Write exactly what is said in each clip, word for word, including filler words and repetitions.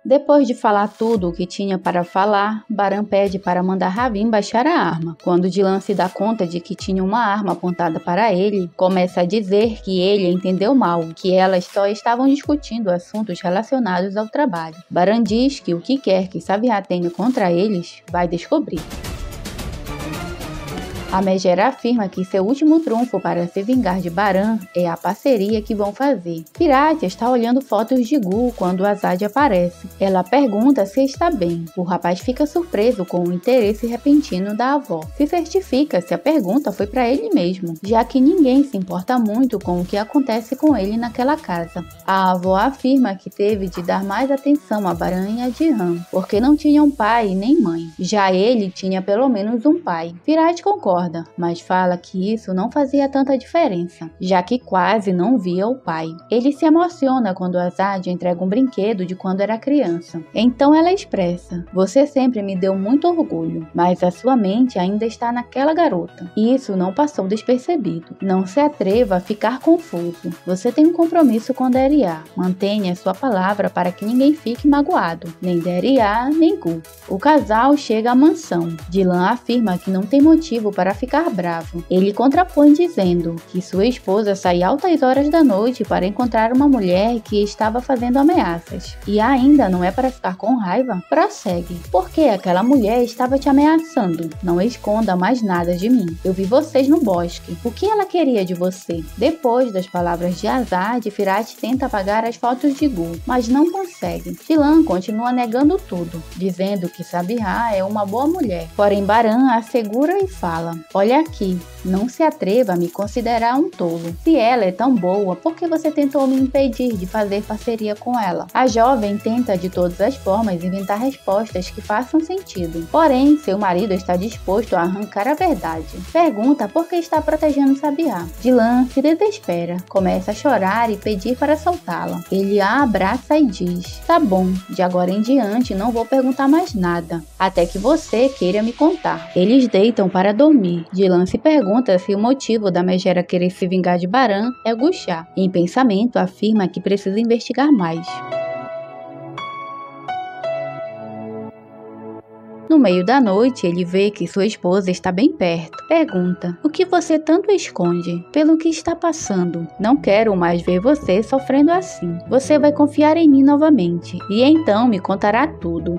Depois de falar tudo o que tinha para falar, Baran pede para mandar Ravin baixar a arma. Quando Dylan se dá conta de que tinha uma arma apontada para ele, começa a dizer que ele entendeu mal, que elas só estavam discutindo assuntos relacionados ao trabalho. Baran diz que o que quer que Sabiha tenha contra eles, vai descobrir. A Megera afirma que seu último trunfo para se vingar de Baran é a parceria que vão fazer. Firat está olhando fotos de Gu quando Azad aparece. Ela pergunta se está bem. O rapaz fica surpreso com o interesse repentino da avó. Se certifica se a pergunta foi para ele mesmo, já que ninguém se importa muito com o que acontece com ele naquela casa. A avó afirma que teve de dar mais atenção a Baran e a Jihan, porque não tinham pai nem mãe. Já ele tinha pelo menos um pai. Firat concorda, mas fala que isso não fazia tanta diferença, já que quase não via o pai. Ele se emociona quando Azad entrega um brinquedo de quando era criança. Então ela expressa: "Você sempre me deu muito orgulho, mas a sua mente ainda está naquela garota." E isso não passou despercebido. Não se atreva a ficar confuso. Você tem um compromisso com Deria. Mantenha sua palavra para que ninguém fique magoado, nem Deria, nem Gu. O casal chega à mansão. Dylan afirma que não tem motivo para ficar bravo. Ele contrapõe dizendo que sua esposa sai altas horas da noite para encontrar uma mulher que estava fazendo ameaças. E ainda não é para ficar com raiva? Prossegue. Porque aquela mulher estava te ameaçando. Não esconda mais nada de mim. Eu vi vocês no bosque. O que ela queria de você? Depois das palavras de Azad, Firat tenta apagar as fotos de Gu, mas não consegue. Dylan continua negando tudo, dizendo que Sabiha é uma boa mulher. Porém, Baran assegura e fala: "Olha aqui, não se atreva a me considerar um tolo. Se ela é tão boa, por que você tentou me impedir de fazer parceria com ela?" A jovem tenta de todas as formas inventar respostas que façam sentido. Porém, seu marido está disposto a arrancar a verdade. Pergunta por que está protegendo Sabiha. Dylan se desespera, começa a chorar e pedir para soltá-la. Ele a abraça e diz: "Tá bom, de agora em diante não vou perguntar mais nada, até que você queira me contar." Eles deitam para dormir. Dylan se pergunta se o motivo da Megera querer se vingar de Baran é Gushar. Em pensamento, afirma que precisa investigar mais. No meio da noite, ele vê que sua esposa está bem perto. Pergunta: "O que você tanto esconde? Pelo que está passando? Não quero mais ver você sofrendo assim. Você vai confiar em mim novamente, e então me contará tudo."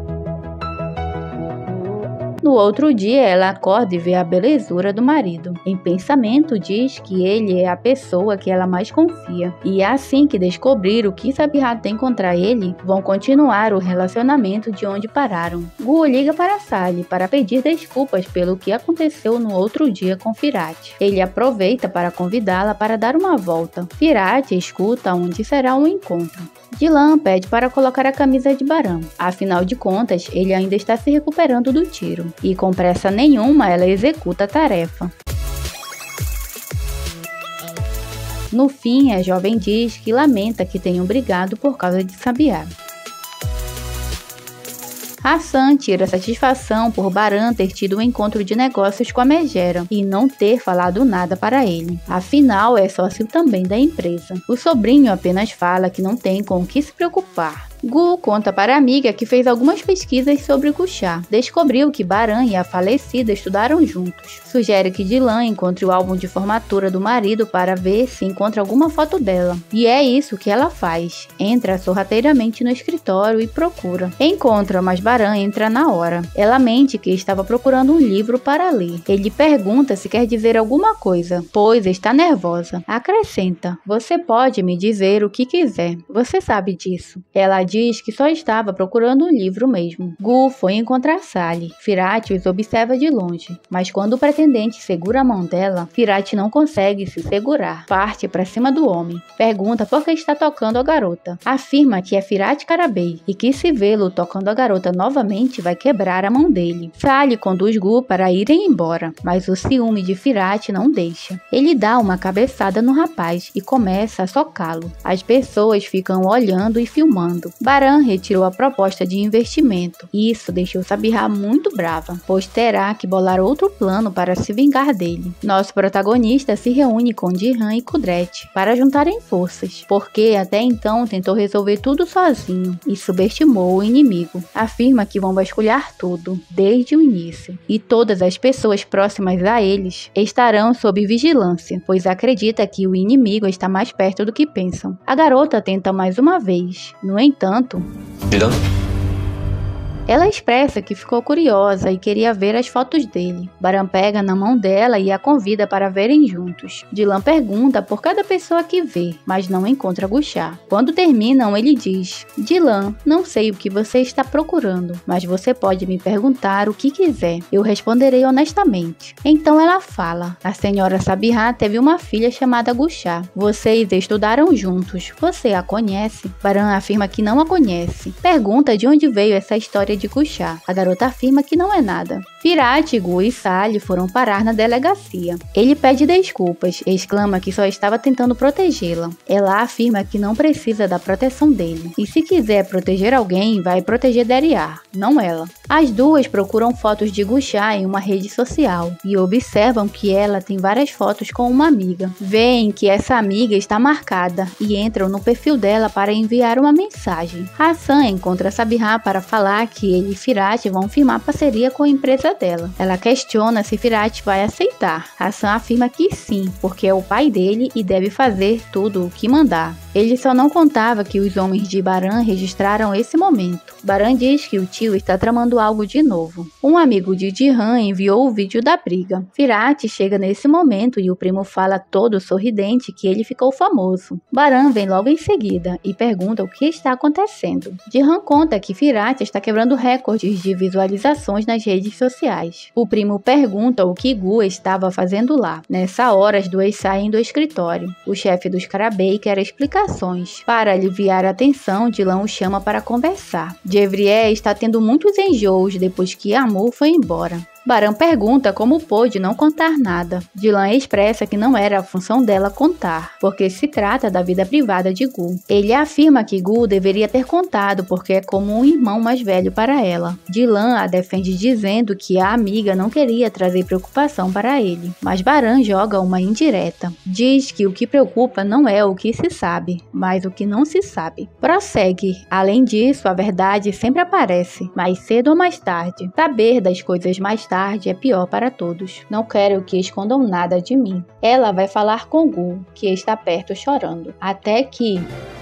No outro dia, ela acorda e vê a belezura do marido. Em pensamento, diz que ele é a pessoa que ela mais confia. E é assim que descobrir o que Sabiha tem contra ele, vão continuar o relacionamento de onde pararam. Gu liga para Sally para pedir desculpas pelo que aconteceu no outro dia com Firat. Ele aproveita para convidá-la para dar uma volta. Firat escuta onde será o encontro. Dylan pede para colocar a camisa de Baran. Afinal de contas, ele ainda está se recuperando do tiro. E com pressa nenhuma, ela executa a tarefa. No fim, a jovem diz que lamenta que tenham brigado por causa de Sabiha. Hassan tira satisfação por Baran ter tido um encontro de negócios com a Megera e não ter falado nada para ele. Afinal, é sócio também da empresa. O sobrinho apenas fala que não tem com o que se preocupar. Gu conta para a amiga que fez algumas pesquisas sobre Gushar. Descobriu que Baran e a falecida estudaram juntos. Sugere que Dylan encontre o álbum de formatura do marido para ver se encontra alguma foto dela. E é isso que ela faz. Entra sorrateiramente no escritório e procura. Encontra, mas Baran entra na hora. Ela mente que estava procurando um livro para ler. Ele pergunta se quer dizer alguma coisa, pois está nervosa. Acrescenta: "Você pode me dizer o que quiser. Você sabe disso." Ela diz que só estava procurando um livro mesmo. Gu foi encontrar Sally. Firat os observa de longe, mas quando o pretendente segura a mão dela, Firat não consegue se segurar. Parte para cima do homem. Pergunta por que está tocando a garota. Afirma que é Firat Karabey e que se vê-lo tocando a garota novamente vai quebrar a mão dele. Sally conduz Gu para irem embora, mas o ciúme de Firat não deixa. Ele dá uma cabeçada no rapaz e começa a socá-lo. As pessoas ficam olhando e filmando. Baran retirou a proposta de investimento. Isso deixou Sabiha muito brava, pois terá que bolar outro plano para se vingar dele. Nosso protagonista se reúne com Jihan e Kudret para juntarem forças, porque até então tentou resolver tudo sozinho e subestimou o inimigo. Afirma que vão vasculhar tudo, desde o início, e todas as pessoas próximas a eles estarão sob vigilância, pois acredita que o inimigo está mais perto do que pensam. A garota tenta mais uma vez, no entanto, ela expressa que ficou curiosa e queria ver as fotos dele. Baran pega na mão dela e a convida para verem juntos. Dylan pergunta por cada pessoa que vê, mas não encontra Gusha. Quando terminam, ele diz: Dylan, não sei o que você está procurando, mas você pode me perguntar o que quiser. Eu responderei honestamente. Então ela fala: a senhora Sabiha teve uma filha chamada Gusha. Vocês estudaram juntos. Você a conhece? Baran afirma que não a conhece. Pergunta de onde veio essa história de Gusha. A garota afirma que não é nada. Firat, Gu e Sally foram parar na delegacia. Ele pede desculpas, exclama que só estava tentando protegê-la. Ela afirma que não precisa da proteção dele, e se quiser proteger alguém, vai proteger Deriar, não ela. As duas procuram fotos de Gusha em uma rede social, e observam que ela tem várias fotos com uma amiga. Veem que essa amiga está marcada, e entram no perfil dela para enviar uma mensagem. Hassan encontra Sabiha para falar que ele e Firat vão firmar parceria com a empresa dela. Ela questiona se Firat vai aceitar. Hassan afirma que sim, porque é o pai dele e deve fazer tudo o que mandar. Ele só não contava que os homens de Baran registraram esse momento. Baran diz que o tio está tramando algo de novo. Um amigo de Jihan enviou o vídeo da briga. Firat chega nesse momento e o primo fala todo sorridente que ele ficou famoso. Baran vem logo em seguida e pergunta o que está acontecendo. Jihan conta que Firat está quebrando recordes de visualizações nas redes sociais. O primo pergunta o que Gu estava fazendo lá. Nessa hora, as duas saem do escritório. O chefe dos Karabey quer explicações. Para aliviar a tensão, Dylan o chama para conversar. Jevrier está tendo muitos enjoos depois que Amur foi embora. Baran pergunta como pôde não contar nada. Dylan expressa que não era a função dela contar, porque se trata da vida privada de Gu. Ele afirma que Gu deveria ter contado porque é como um irmão mais velho para ela. Dylan a defende dizendo que a amiga não queria trazer preocupação para ele, mas Baran joga uma indireta. Diz que o que preocupa não é o que se sabe, mas o que não se sabe. Prossegue. Além disso, a verdade sempre aparece, mais cedo ou mais tarde. Saber das coisas mais tarde é pior para todos. Não quero que escondam nada de mim. Ela vai falar com Gu, que está perto chorando. Até que...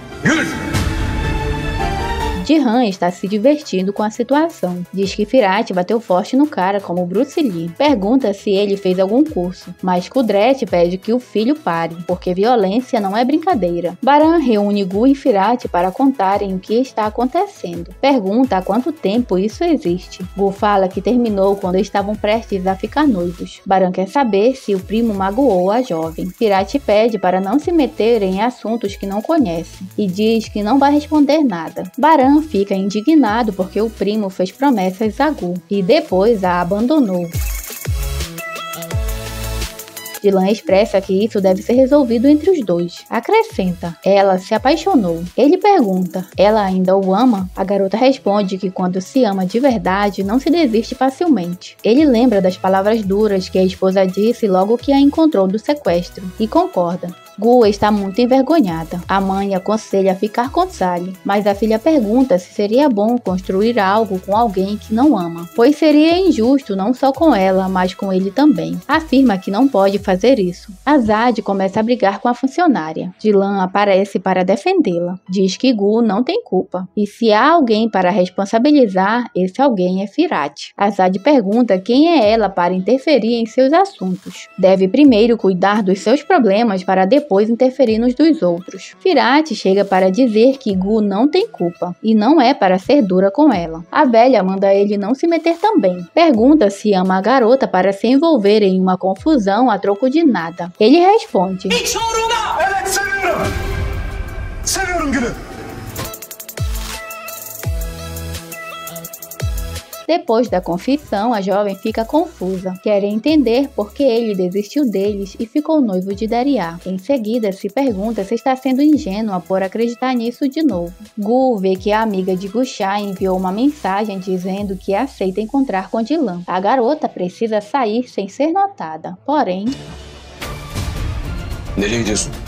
Jihan está se divertindo com a situação. Diz que Firat bateu forte no cara como Bruce Lee. Pergunta se ele fez algum curso, mas Kudret pede que o filho pare, porque violência não é brincadeira. Baran reúne Gu e Firat para contarem o que está acontecendo. Pergunta há quanto tempo isso existe. Gu fala que terminou quando estavam prestes a ficar noivos. Baran quer saber se o primo magoou a jovem. Firat pede para não se meter em assuntos que não conhece e diz que não vai responder nada. Baran fica indignado porque o primo fez promessas a Gu e depois a abandonou. Dylan expressa que isso deve ser resolvido entre os dois. Acrescenta: ela se apaixonou. Ele pergunta: ela ainda o ama? A garota responde que quando se ama de verdade, não se desiste facilmente. Ele lembra das palavras duras que a esposa disse logo que a encontrou do sequestro e concorda. Gu está muito envergonhada. A mãe aconselha a ficar com Sally, mas a filha pergunta se seria bom construir algo com alguém que não ama, pois seria injusto não só com ela, mas com ele também. Afirma que não pode fazer isso. Azad começa a brigar com a funcionária. Dylan aparece para defendê-la. Diz que Gu não tem culpa, e se há alguém para responsabilizar, esse alguém é Firat. Azad pergunta quem é ela para interferir em seus assuntos. Deve primeiro cuidar dos seus problemas para depois depois interferir nos dos outros. Firat chega para dizer que Gu não tem culpa e não é para ser dura com ela. A velha manda ele não se meter também. Pergunta se ama a garota para se envolver em uma confusão a troco de nada. Ele responde: Depois da confissão, a jovem fica confusa. Quer entender por que ele desistiu deles e ficou noivo de Dariá. Em seguida, se pergunta se está sendo ingênua por acreditar nisso de novo. Gu vê que a amiga de Guxia enviou uma mensagem dizendo que aceita encontrar com Dilan. A garota precisa sair sem ser notada. Porém... Nereye gidiyorsun?